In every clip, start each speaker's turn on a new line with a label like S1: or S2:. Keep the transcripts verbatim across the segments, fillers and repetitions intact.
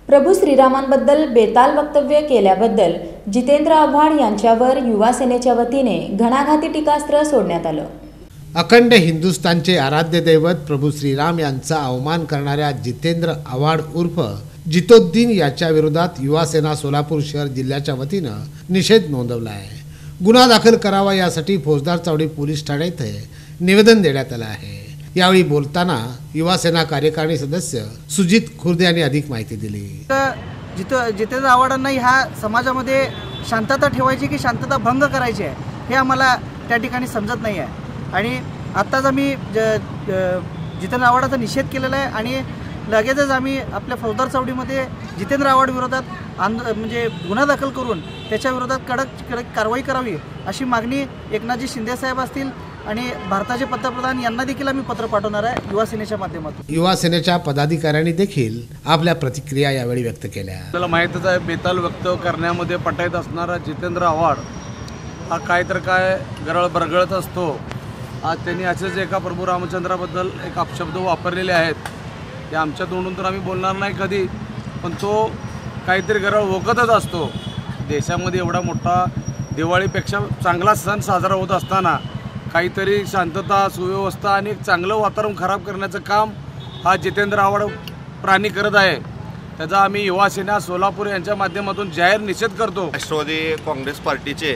S1: प्रभू श्रीरामांबद्दल बेताल वक्तव्य केल्याबद्दल जितेंद्र आव्हाड यांच्यावर युवा सेनेच्या वतीने घणाघाती टीकास्त्र सोडण्यात आलं।
S2: अखंड हिंदुस्थानचे आराध्य दैवत प्रभू श्रीराम यांचा अवमान करणाऱ्या जितेंद्र आव्हाड उर्फ जितोद्दीन याच्या विरोधात युवा सेना सोलापूर शहर जिल्ह्याच्या वतीनं निषेध नोंदवला आहे। गुन्हा दाखल करावा यासाठी फौजदार चावडी पोलीस ठाणे येथे निवेदन देण्यात आलं आहे। यावेळी बोलताना युवा सेना कार्यकारिणी सदस्य सुजित खुर्दे यांनी अधिक माहिती दिली।
S3: जित जितेंद्र आव्हाडांना ह्या समाजामध्ये शांतता ठेवायची की शांतता भंग करायची आहे हे आम्हाला त्या ठिकाणी समजत नाही आहे। आणि आत्ताच आम्ही जितेंद्र आव्हाडाचा निषेध केलेला आहे आणि लगेचच आम्ही आपल्या फौजदार चावडीमध्ये जितेंद्र आव्हाड विरोधात आंद म्हणजे गुन्हा दाखल करून त्याच्या विरोधात कडक कडक कारवाई करावी अशी मागणी एकनाथजी शिंदे साहेब असतील आणि भारताचे पंतप्रधान यांना देखील आम्ही पत्र पाठवणार आहे युवा सेनेच्या माध्यमातून।
S2: युवा सेनेच्या पदाधिकाऱ्यांनी देखील आपल्या प्रतिक्रिया यावेळी व्यक्त केल्या।
S4: आपल्याला माहितच आहे बेताल व्यक्त करण्यामध्ये पटाईत असणारा जितेंद्र आव्हाड हा काय तर काय गरळ बरगळत असतो। आज त्यांनी असेच एका प्रभू रामचंद्राबद्दल एक अपशब्द वापरलेले आहेत ते आमच्या तोंडून तर आम्ही बोलणार नाही कधी, पण तो काहीतरी गरळ वोकतच असतो। देशामध्ये एवढा मोठा दिवाळीपेक्षा चांगला सण साजरा होत असताना काहीतरी शांतता सुव्यवस्था आणि एक चांगलं वातावरण खराब करण्याचं काम हा जितेंद्र आव्हाड प्राणी करत आहे। त्याचा आम्ही युवा सेना सोलापूर यांच्या माध्यमातून जाहीर निषेध करतो।
S5: राष्ट्रवादी काँग्रेस पार्टीचे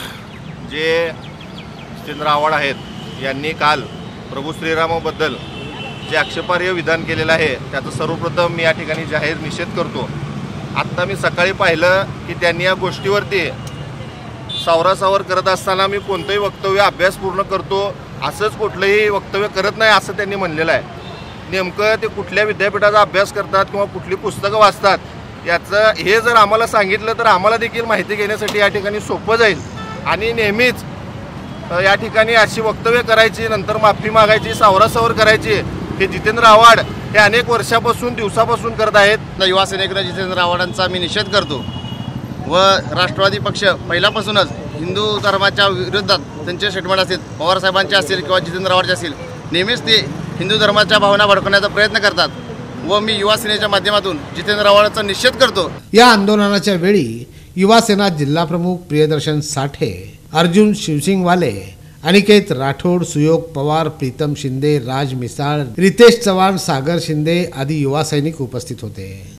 S5: जे जितेंद्र आव्हाड आहेत यांनी काल प्रभू श्रीरामाबद्दल जे आक्षेपार्ह विधान केलेलं आहे त्याचं सर्वप्रथम मी या ठिकाणी जाहीर निषेध करतो। आत्ता मी सकाळी पाहिलं की त्यांनी या गोष्टीवरती सावरासावर करत असताना मी कोणतंही वक्तव्य अभ्यासपूर्ण करतो असंच कुठलंही वक्तव्य करत नाही असं त्यांनी म्हणलेलं आहे। नेमकं ते कुठल्या विद्यापीठाचा अभ्यास करतात किंवा कुठली पुस्तकं वाचतात याचं हे जर आम्हाला सांगितलं तर आम्हाला देखील माहिती घेण्यासाठी या ठिकाणी सोपं जाईल। आणि नेहमीच या ठिकाणी अशी वक्तव्य करायची नंतर माफी मागायची सावरासावर करायची हे जितेंद्र आव्हाड हे अनेक वर्षापासून दिवसापासून करत आहेत।
S6: युवा सेनेकडे जितेंद्र आव्हाडांचा मी निषेध करतो व राष्ट्रवादी पक्ष पहिल्यापासूनच हिंदू धर्माच्या विरोधात त्यांचे स्टेटमेंट असतील पवार साहेबांचे असतील किंवा जितेंद्र आव्हाडचे असतील नेहमीच ते हिंदू धर्माच्या भावना भडकवण्याचा प्रयत्न करतात व मी युवा सेनेच्या माध्यमातून जितेंद्र आव्हाडांचा निषेध करतो।
S2: या आंदोलनाच्या वेळी युवा सेना जिल्हा प्रमुख प्रियदर्शन साठे, अर्जुन शिवसिंगवाले, अनिकेत राठोड, सुयोग पवार, प्रीतम शिंदे, राज मिसाळ, रितेश चव्हाण, सागर शिंदे आदी युवा सैनिक उपस्थित होते।